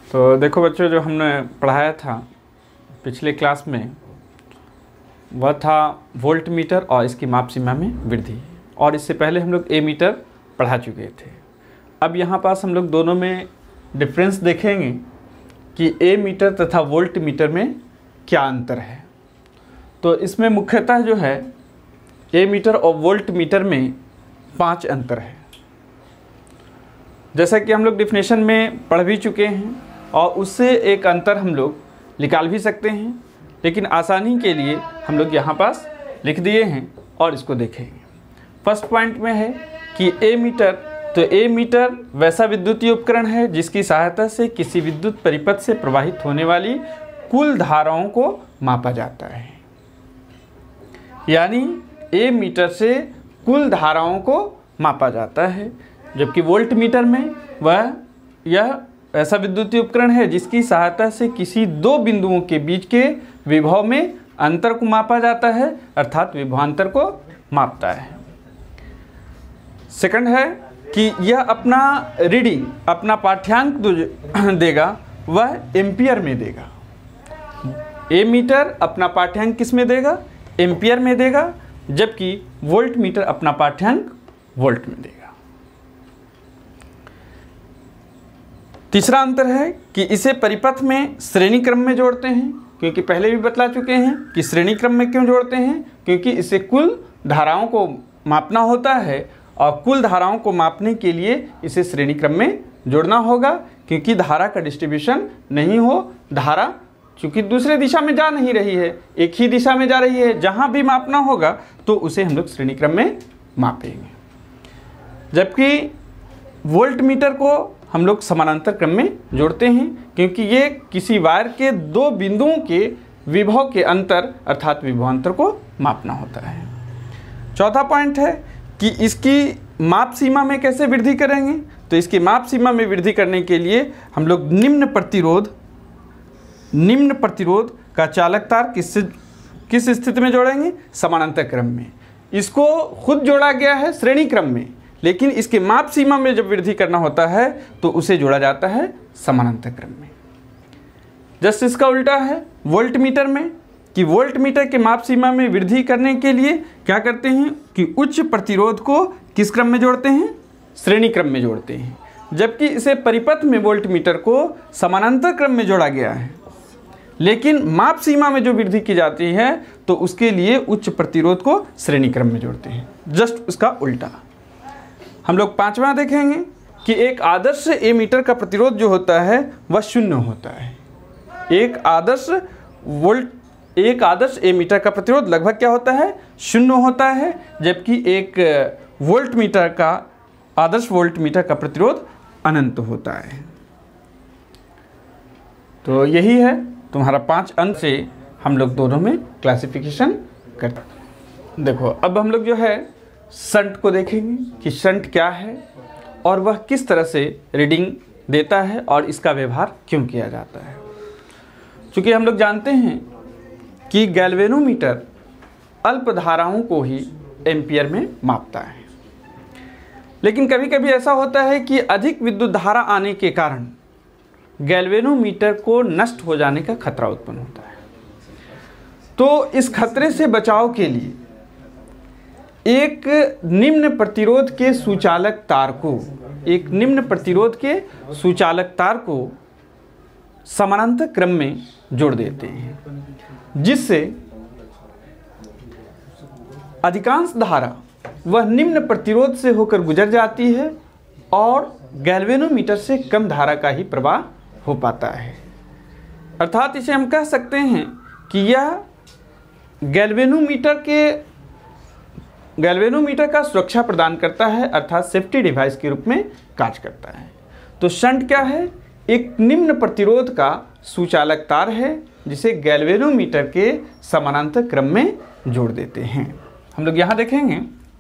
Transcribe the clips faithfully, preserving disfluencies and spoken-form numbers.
तो देखो बच्चों, जो हमने पढ़ाया था पिछले क्लास में वह था वोल्ट मीटर और इसकी माप सीमा में वृद्धि, और इससे पहले हम लोग ए मीटर पढ़ा चुके थे। अब यहाँ पास हम लोग दोनों में डिफरेंस देखेंगे कि ए मीटर तथा वोल्ट मीटर में क्या अंतर है। तो इसमें मुख्यतः जो है ए मीटर और वोल्ट मीटर में पांच अंतर है, जैसा कि हम लोग डिफिनेशन में पढ़ भी चुके हैं, और उससे एक अंतर हम लोग निकाल भी सकते हैं, लेकिन आसानी के लिए हम लोग यहाँ पास लिख दिए हैं और इसको देखेंगे। फर्स्ट पॉइंट में है कि ए मीटर, तो ए मीटर वैसा विद्युतीय उपकरण है जिसकी सहायता से किसी विद्युत परिपथ से प्रवाहित होने वाली कुल धाराओं को मापा जाता है। यानी ए मीटर से कुल धाराओं को मापा जाता है, जबकि वोल्ट मीटर में वह यह ऐसा विद्युतीय उपकरण है जिसकी सहायता से किसी दो बिंदुओं के बीच के विभव में अंतर को मापा जाता है, अर्थात विभवांतर को मापता है। सेकंड है कि यह अपना रीडिंग, अपना पाठ्यांक देगा वह एम्पियर में देगा। ए मीटर अपना पाठ्यांक किस में देगा? एम्पियर में देगा, जबकि वोल्ट मीटर अपना पाठ्यांक वोल्ट में देगा। तीसरा अंतर है कि इसे परिपथ में श्रेणी क्रम में जोड़ते हैं, क्योंकि पहले भी बतला चुके हैं कि श्रेणी क्रम में क्यों जोड़ते हैं, क्योंकि इसे कुल धाराओं को मापना होता है, और कुल धाराओं को मापने के लिए इसे श्रेणी क्रम में जोड़ना होगा, क्योंकि धारा का डिस्ट्रीब्यूशन नहीं हो। धारा चूँकि दूसरे दिशा में जा नहीं रही है, एक ही दिशा में जा रही है, जहाँ भी मापना होगा तो उसे हम लोग श्रेणी क्रम में मापेंगे। जबकि वोल्ट मीटर को हम लोग समानांतर क्रम में जोड़ते हैं, क्योंकि ये किसी वायर के दो बिंदुओं के विभव के अंतर अर्थात विभवांतर को मापना होता है। चौथा पॉइंट है कि इसकी माप सीमा में कैसे वृद्धि करेंगे। तो इसकी माप सीमा में वृद्धि करने के लिए हम लोग निम्न प्रतिरोध निम्न प्रतिरोध का चालक तार किस किस स्थिति में जोड़ेंगे? समानांतर क्रम में। इसको खुद जोड़ा गया है श्रेणी क्रम में, लेकिन इसके माप सीमा में जब वृद्धि करना होता है तो उसे जोड़ा जाता है समानांतर क्रम में। जस्ट इसका उल्टा है वोल्ट मीटर में, कि वोल्ट मीटर के माप सीमा में वृद्धि करने के लिए क्या करते हैं कि उच्च प्रतिरोध को किस क्रम में जोड़ते हैं? श्रेणी क्रम में जोड़ते हैं, जबकि इसे परिपथ में वोल्ट मीटर को समानांतर क्रम में जोड़ा गया है, लेकिन माप सीमा में जो वृद्धि की जाती है तो उसके लिए उच्च प्रतिरोध को श्रेणी क्रम में जोड़ते हैं। जस्ट उसका उल्टा। हम लोग पांचवा देखेंगे कि एक आदर्श ए मीटर का प्रतिरोध जो होता है वह शून्य होता है। एक आदर्श वोल्ट एक आदर्श ए मीटर का प्रतिरोध लगभग क्या होता है? शून्य होता है, जबकि एक वोल्ट मीटर का आदर्श वोल्ट मीटर का प्रतिरोध अनंत होता है। तो यही है तुम्हारा पांच अंक से हम लोग दोनों में क्लासिफिकेशन करते हैं। देखो अब हम लोग जो है शंट को देखेंगे कि शंट क्या है और वह किस तरह से रीडिंग देता है और इसका व्यवहार क्यों किया जाता है। चूँकि हम लोग जानते हैं कि गैल्वेनोमीटर अल्प धाराओं को ही एम्पियर में मापता है, लेकिन कभी कभी ऐसा होता है कि अधिक विद्युत धारा आने के कारण गैल्वेनोमीटर को नष्ट हो जाने का खतरा उत्पन्न होता है। तो इस खतरे से बचाव के लिए एक निम्न प्रतिरोध के सुचालक तार को एक निम्न प्रतिरोध के सुचालक तार को समानांतर क्रम में जोड़ देते हैं, जिससे अधिकांश धारा वह निम्न प्रतिरोध से होकर गुजर जाती है और गैल्वेनोमीटर से कम धारा का ही प्रवाह हो पाता है। अर्थात इसे हम कह सकते हैं कि यह गैल्वेनोमीटर के गैल्वेनोमीटर का सुरक्षा प्रदान करता है, अर्थात सेफ्टी डिवाइस के रूप में कार्य करता है। तो शंट क्या है? एक निम्न प्रतिरोध का सुचालक तार है जिसे गैल्वेनोमीटर के समानांतर क्रम में जोड़ देते हैं। हम लोग यहाँ देखेंगे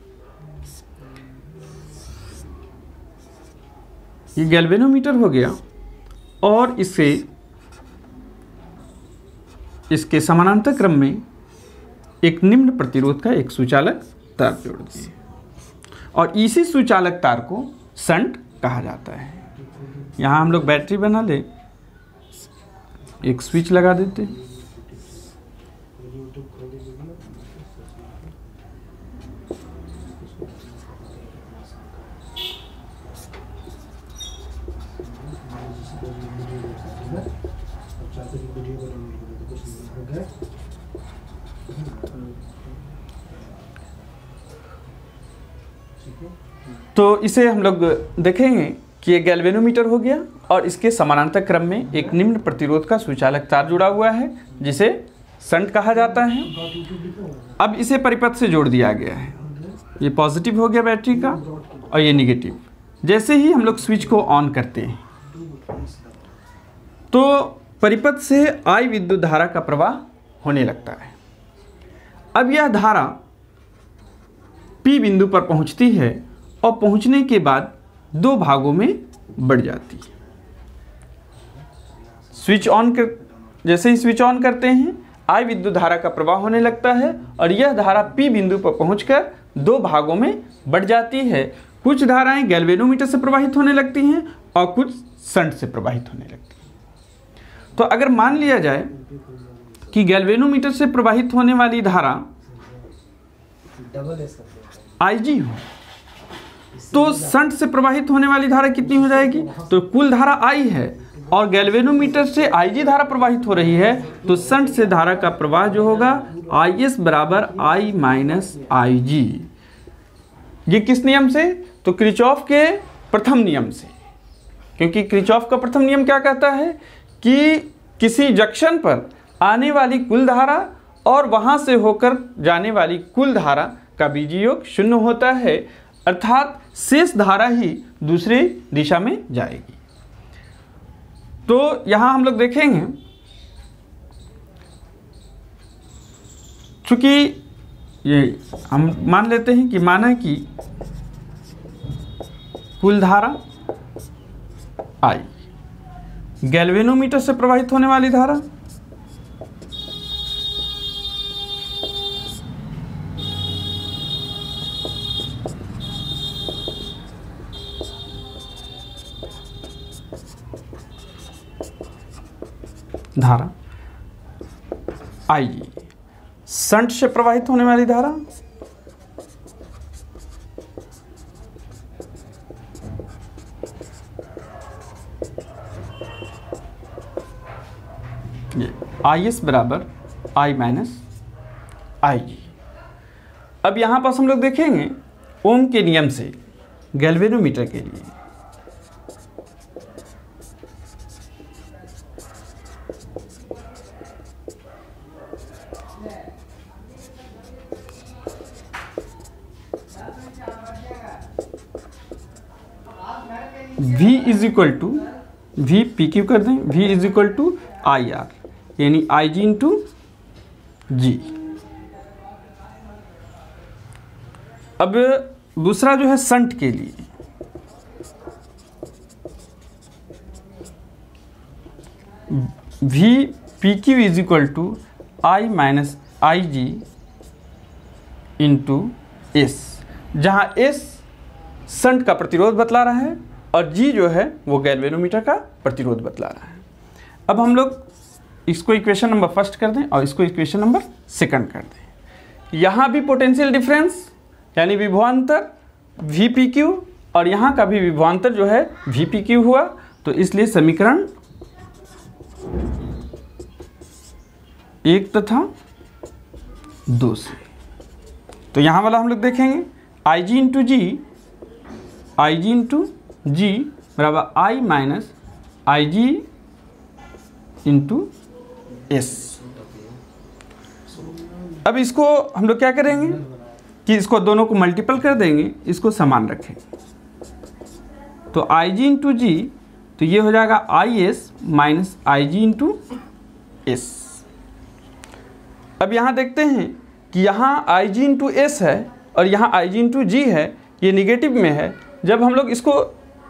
ये गैल्वेनोमीटर हो गया और इसे इसके समानांतर क्रम में एक निम्न प्रतिरोध का एक सुचालक तार जोड़ दिए और इसी सुचालक तार को शंट कहा जाता है। यहाँ हम लोग बैटरी बना ले एक स्विच लगा देते हैं। तो इसे हम लोग देखेंगे कि ये गैल्वेनोमीटर हो गया और इसके समानांतर क्रम में एक निम्न प्रतिरोध का सुचालक तार जुड़ा हुआ है जिसे शंट कहा जाता है। अब इसे परिपथ से जोड़ दिया गया है, ये पॉजिटिव हो गया बैटरी का और ये निगेटिव। जैसे ही हम लोग स्विच को ऑन करते हैं तो परिपथ से आई विद्युत धारा का प्रवाह होने लगता है। अब यह धारा P बिंदु पर पहुंचती है और पहुंचने के बाद दो भागों में बढ़ जाती है। स्विच ऑन कर जैसे ही स्विच ऑन करते हैं I विद्युत धारा का प्रवाह होने लगता है और यह धारा P बिंदु पर पहुंचकर दो भागों में बढ़ जाती है। कुछ धाराएं गैल्वेनोमीटर से प्रवाहित होने लगती हैं और कुछ शंट से प्रवाहित होने लगती हैं। तो अगर मान लिया जाए कि गैल्वेनोमीटर से प्रवाहित होने वाली धारा आई जी हो तो शंट से प्रवाहित होने वाली धारा कितनी हो जाएगी? तो कुल धारा I है और गैल्वेनोमीटर से आई जी धारा प्रवाहित हो रही है तो शंट से धारा का प्रवाह जो होगा आई एस बराबर I माइनस आई जी। ये किस नियम से? तो किरचॉफ के प्रथम नियम से, क्योंकि किरचॉफ का प्रथम नियम क्या कहता है कि किसी जंक्शन पर आने वाली कुल धारा और वहां से होकर जाने वाली कुल धारा का बीजीय योग शून्य होता है, अर्थात शेष धारा ही दूसरी दिशा में जाएगी। तो यहां हम लोग देखेंगे चूंकि ये हम मान लेते हैं कि माना कि कुल धारा आई, गैल्वेनोमीटर से प्रवाहित होने वाली धारा धारा आई जी, शंट से प्रवाहित होने वाली धारा ये आई एस बराबर आई माइनस आई जी। अब यहां पास हम लोग देखेंगे ओम के नियम से गैल्वेनोमीटर के लिए V is equal to V P Q कर दें, V is equal to I R यानी आई जी इंटू जी। अब दूसरा जो है शंट के लिए V P Q is equal to I minus I G into S, जहाँ एस शंट का प्रतिरोध बतला रहा है और जी जो है वो गैल्वेनोमीटर का प्रतिरोध बतला रहा है। अब हम लोग इसको इक्वेशन नंबर फर्स्ट कर दें और इसको इक्वेशन नंबर सेकंड कर दें। यहाँ भी पोटेंशियल डिफरेंस यानी विभवांतर वी पी क्यू और यहाँ का भी विभवांतर जो है वी पी क्यू हुआ, तो इसलिए समीकरण एक तथा दो से। तो यहाँ वाला हम लोग देखेंगे आई जी इंटू जी, आई जी इंटू जी बराबर I minus I G into S. अब इसको हम लोग क्या करेंगे कि इसको दोनों को मल्टीपल कर देंगे, इसको समान रखेंगे। तो आई जी इंटू जी तो ये हो जाएगा I S minus I G into S. अब यहाँ देखते हैं कि यहाँ आई जी इंटू एस है और यहाँ आई जी इंटू जी है, ये निगेटिव में है। जब हम लोग इसको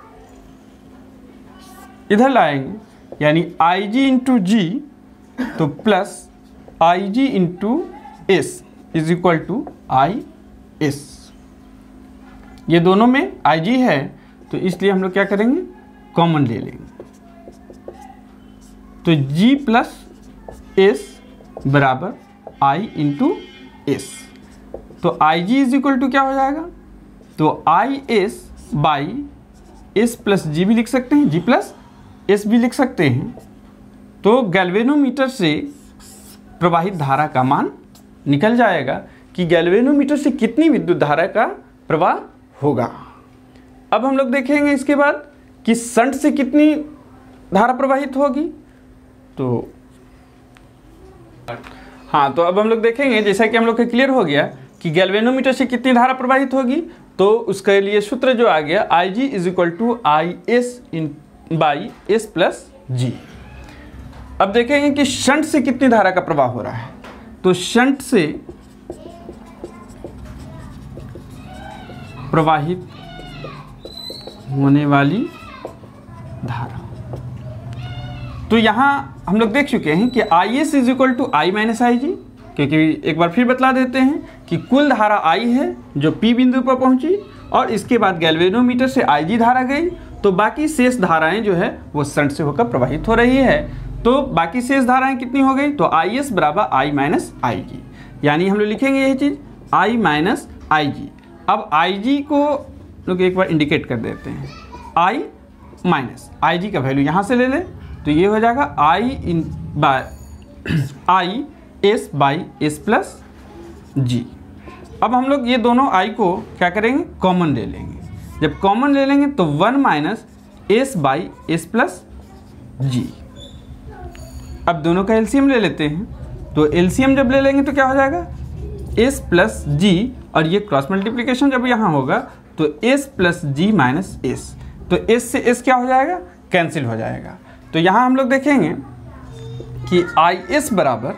इधर लाएंगे यानी आई जी इंटू जी तो plus I G into S is equal to I S. ये दोनों में आई जी है तो इसलिए हम लोग क्या करेंगे कॉमन ले लेंगे। तो G प्लस एस बराबर आई इंटू एस। तो I G is equal to क्या हो जाएगा, तो I S by S plus G भी लिख सकते हैं, जी प्लस एस भी लिख सकते हैं। तो गैल्वेनोमीटर से प्रवाहित धारा का मान निकल जाएगा कि गैल्वेनोमीटर से कितनी विद्युत धारा का प्रवाह होगा। अब हम लोग देखेंगे इसके बाद कि शंट से कितनी धारा प्रवाहित होगी। तो हाँ, तो अब हम लोग देखेंगे, जैसा कि हम लोग का क्लियर हो गया कि गैल्वेनोमीटर से कितनी धारा प्रवाहित होगी, तो उसके लिए सूत्र जो आ गया I G is equal to I S in by S plus G. अब देखेंगे कि शंट से कितनी धारा का प्रवाह हो रहा है। तो शंट से प्रवाहित होने वाली धारा, तो यहां हम लोग देख चुके हैं कि I S is equal to I minus I G, क्योंकि एक बार फिर बतला देते हैं कि कुल धारा आई है जो पी बिंदु पर पहुंची और इसके बाद गैल्वेनोमीटर से आई जी धारा गई, तो बाकी शेष धाराएं जो है वो शंट से होकर प्रवाहित हो रही है। तो बाकी शेष धाराएं कितनी हो गई, तो आई एस बराबर आई माइनस आई जी, यानी हम लोग लिखेंगे यही चीज़ आई माइनस आई जी। अब आई जी को लोग एक बार इंडिकेट कर देते हैं, आई माइनस आई जी का वैल्यू यहाँ से ले लें, तो ये हो जाएगा I in by I S by S plus G. अब हम लोग ये दोनों आई को क्या करेंगे, कॉमन ले लेंगे। जब कॉमन ले लेंगे तो one minus S by S plus G. अब दोनों का एलसीएम ले लेते हैं, तो एलसीएम जब ले लेंगे तो क्या हो जाएगा, एस प्लस जी, और ये क्रॉस मल्टीप्लिकेशन जब यहाँ होगा तो S plus G minus S, तो एस से एस क्या हो जाएगा, कैंसिल हो जाएगा। तो यहाँ हम लोग देखेंगे कि आई एस बराबर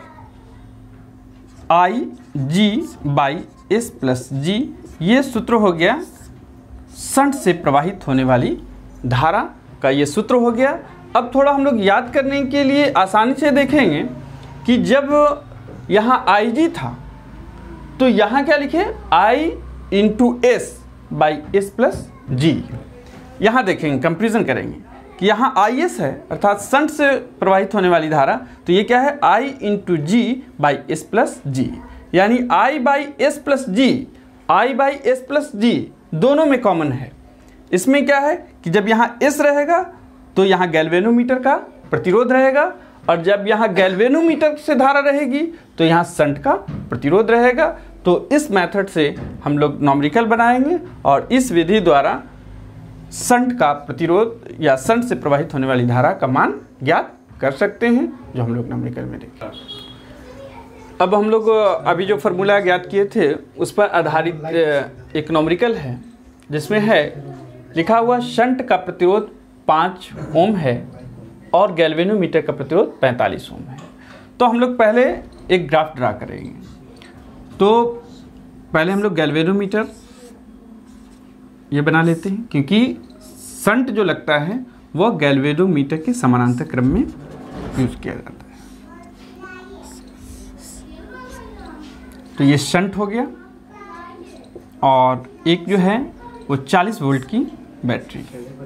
I G by S plus G, ये सूत्र हो गया शंट से प्रवाहित होने वाली धारा का, ये सूत्र हो गया। अब थोड़ा हम लोग याद करने के लिए आसानी से देखेंगे कि जब यहाँ आई जी था तो यहाँ क्या लिखे, I into S by S plus G. यहाँ देखेंगे, कंपेरिजन करेंगे कि यहाँ आई एस है अर्थात शंट से प्रवाहित होने वाली धारा, तो ये क्या है, I into G by S plus G, यानी I by S plus G, I by S plus G दोनों में कॉमन है। इसमें क्या है कि जब यहाँ एस रहेगा तो यहाँ गैल्वेनोमीटर का प्रतिरोध रहेगा, और जब यहाँ गैल्वेनोमीटर से धारा रहेगी तो यहाँ शंट का प्रतिरोध रहेगा। तो इस मेथड से हम लोग न्यूमेरिकल बनाएंगे और इस विधि द्वारा शंट का प्रतिरोध या शंट से प्रवाहित होने वाली धारा का मान ज्ञात कर सकते हैं, जो हम लोग न्यूमेरिकल में देखें। अब हम लोग अभी जो फार्मूला ज्ञात किए थे उस पर आधारित एक न्यूमेरिकल है, जिसमें है लिखा हुआ शंट का प्रतिरोध पाँच ओम है और गैल्वेनोमीटर का प्रतिरोध पैंतालीस ओम है। तो हम लोग पहले एक ग्राफ ड्रा करेंगे। तो पहले हम लोग गैल्वेनोमीटर ये बना लेते हैं, क्योंकि शंट जो लगता है वह गैल्वेनोमीटर के समानांतर क्रम में यूज किया जाता है। तो ये शंट हो गया, और एक जो है वो चालीस वोल्ट की बैटरी।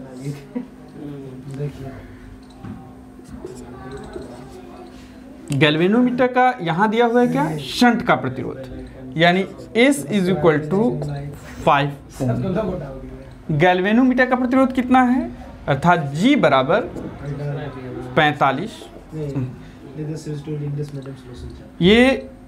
गैल्वेनोमीटर का यहाँ दिया हुआ है क्या, शंट का प्रतिरोध, यानी S is equal to five ohm. Galvanometer का प्रतिरोध कितना है, अर्थात G बराबर पैंतालीस। ये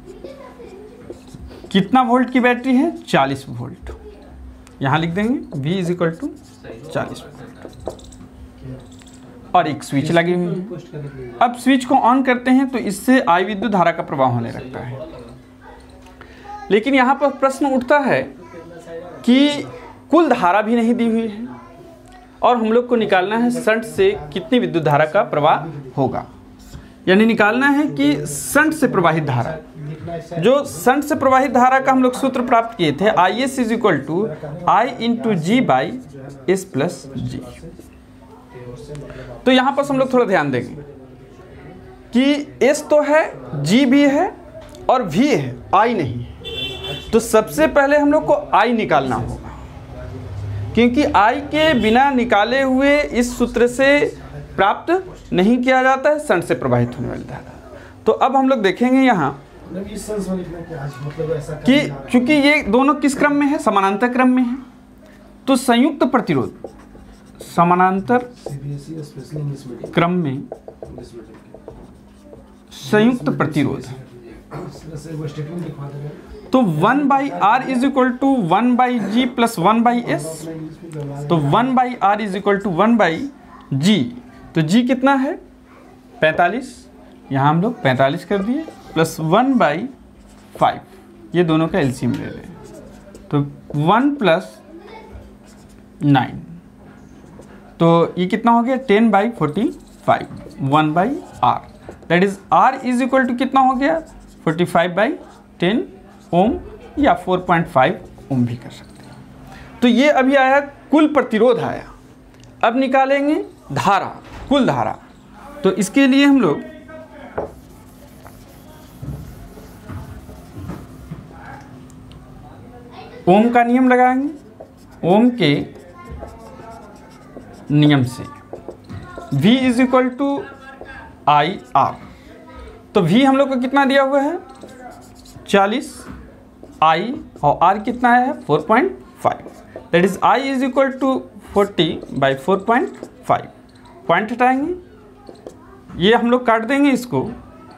कितना वोल्ट की बैटरी है, चालीस वोल्ट। यहाँ लिख देंगे V इज इक्वल टू चालीस वोल्ट, और एक स्विच लगी हुई है। अब स्विच को ऑन करते हैं तो इससे आई विद्युत धारा का प्रवाह होने लगता है। लेकिन यहाँ पर प्रश्न उठता है कि कुल धारा भी नहीं दी हुई है और हम लोग को निकालना है शंट से कितनी विद्युत धारा का प्रवाह होगा, यानी निकालना है कि शंट से प्रवाहित धारा। जो शंट से प्रवाहित धारा का हम लोग सूत्र प्राप्त किए थे, I S is equal to I into G by S plus G. तो यहाँ पर हम लोग थोड़ा ध्यान देंगे कि S तो है, G भी है और V है, I नहीं है। तो सबसे पहले हम लोग को I निकालना होगा, क्योंकि I के बिना निकाले हुए इस सूत्र से प्राप्त नहीं किया जाता है संट से प्रवाहित होने वाली धारा। तो अब हम लोग देखेंगे यहाँ कि चूंकि ये दोनों किस क्रम में है, समानांतर क्रम में है, तो संयुक्त प्रतिरोध समानांतर क्रम में संयुक्त प्रतिरोध, तो one by R is equal to one by G plus one by S, तो one by R is equal to one by G, तो जी कितना है पैंतालीस, यहाँ हम लोग पैंतालीस कर दिए, प्लस वन बाई फाइव, ये दोनों का एलसीएम ले रहे हैं, तो वन प्लस नाइन, तो ये कितना हो गया ten by forty five, one by R, that is R is equal to कितना हो गया forty five by ten ohm या फोर पॉइंट फाइव ओम भी कर सकते हैं। तो ये अभी आया कुल प्रतिरोध आया। अब निकालेंगे धारा, कुल धारा। तो इसके लिए हम लोग ओम का नियम लगाएंगे। ओम के नियम से V is equal to I R, तो V हम लोग को कितना दिया हुआ है चालीस, I और R कितना है four point five, that is I is equal to forty by four point five, point हटाएंगे, ये हम लोग काट देंगे इसको,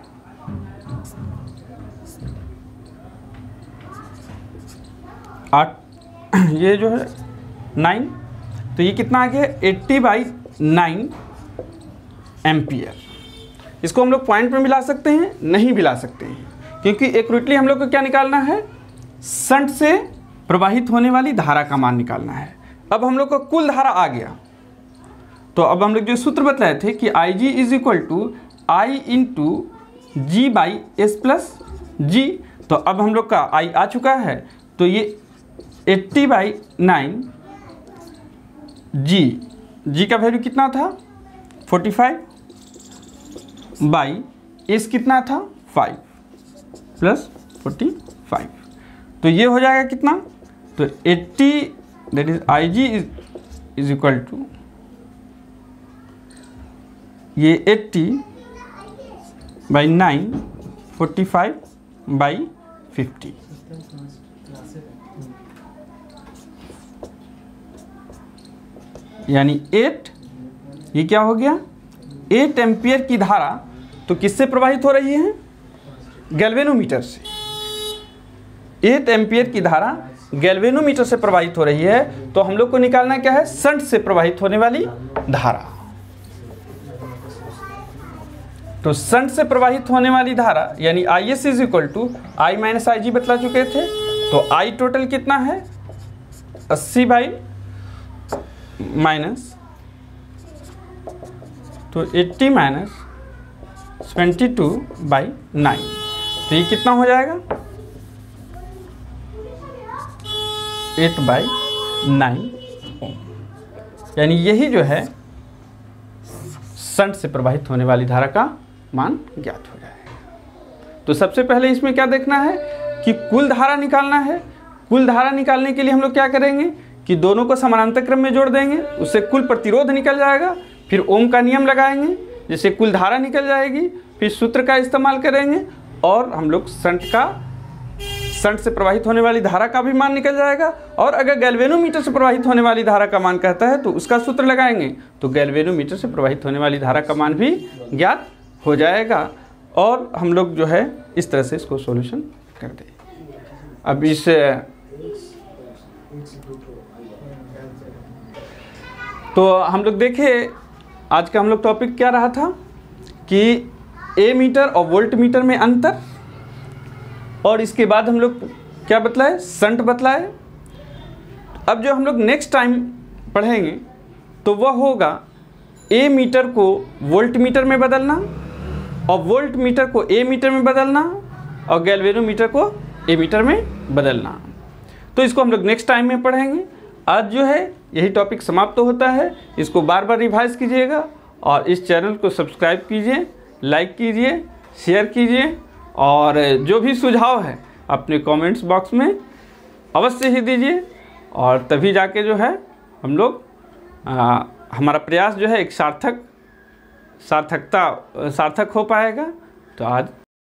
आठ, ये जो है नाइन, तो ये कितना आ गया एट्टी बाई नाइन एम्पियर। इसको हम लोग पॉइंट में मिला सकते हैं, नहीं मिला सकते हैं, क्योंकि एक्यूरेटली हम लोग को क्या निकालना है, संट से प्रवाहित होने वाली धारा का मान निकालना है। अब हम लोग को कुल धारा आ गया, तो अब हम लोग जो सूत्र बताए थे कि I G is equal to I into G by S plus G, तो अब हम लोग का आई आ चुका है, तो ये eighty by nine G, G का वैल्यू कितना था फोर्टी फाइव बाई एस कितना था फाइव प्लस फोर्टी फाइव, तो ये हो जाएगा कितना, तो eighty, that is I G is equal to ये eighty by nine, forty five by fifty, यानी एट, ये क्या हो गया एट एम्पियर की धारा, तो किससे प्रवाहित हो रही है, गैल्वेनोमीटर से। एट एम्पियर की धारा गैल्वेनोमीटर से प्रवाहित हो रही है, तो हम लोग को निकालना क्या है, संट से प्रवाहित होने वाली धारा। तो संट से प्रवाहित होने वाली धारा यानी I S is equal to I minus I G बतला चुके थे, तो आई टोटल कितना है अस्सी बाई माइनस, तो eighty minus twenty two by nine, तो ये कितना हो जाएगा एट बाई नाइन ओम, यानी यही जो है संट से प्रवाहित होने वाली धारा का मान ज्ञात हो जाएगा। तो सबसे पहले इसमें क्या देखना है कि कुल धारा निकालना है। कुल धारा निकालने के लिए हम लोग क्या करेंगे कि दोनों को समानांतर क्रम में जोड़ देंगे, उससे कुल प्रतिरोध निकल जाएगा, फिर ओम का नियम लगाएंगे, जैसे कुल धारा निकल जाएगी, फिर सूत्र का इस्तेमाल करेंगे और हम लोग संट का संट से प्रवाहित होने वाली धारा का भी मान निकल जाएगा, और अगर गैल्वेनोमीटर से प्रवाहित होने वाली धारा का मान कहता है तो उसका सूत्र लगाएंगे, तो गैल्वेनोमीटर से प्रवाहित होने वाली धारा का मान भी ज्ञात हो जाएगा, और हम लोग जो है इस तरह से इसको सॉल्यूशन कर दें। अब इस तो हम लोग देखें आज का हम लोग टॉपिक क्या रहा था कि ए मीटर और वोल्ट मीटर में अंतर, और इसके बाद हम लोग क्या बतलाए, संट बतलाए। अब जो हम लोग नेक्स्ट टाइम पढ़ेंगे तो वह होगा ए मीटर को वोल्ट मीटर में बदलना, और वोल्ट मीटर को ए मीटर में बदलना, और गैल्वेनोमीटर को ए मीटर में बदलना। तो इसको हम लोग नेक्स्ट टाइम में पढ़ेंगे। आज जो है यही टॉपिक समाप्त तो होता है, इसको बार बार रिवाइज कीजिएगा और इस चैनल को सब्सक्राइब कीजिए, लाइक कीजिए, शेयर कीजिए, और जो भी सुझाव है अपने कमेंट्स बॉक्स में अवश्य ही दीजिए, और तभी जाके जो है हम लोग आ, हमारा प्रयास जो है एक सार्थक सार्थकता सार्थक हो पाएगा। तो आज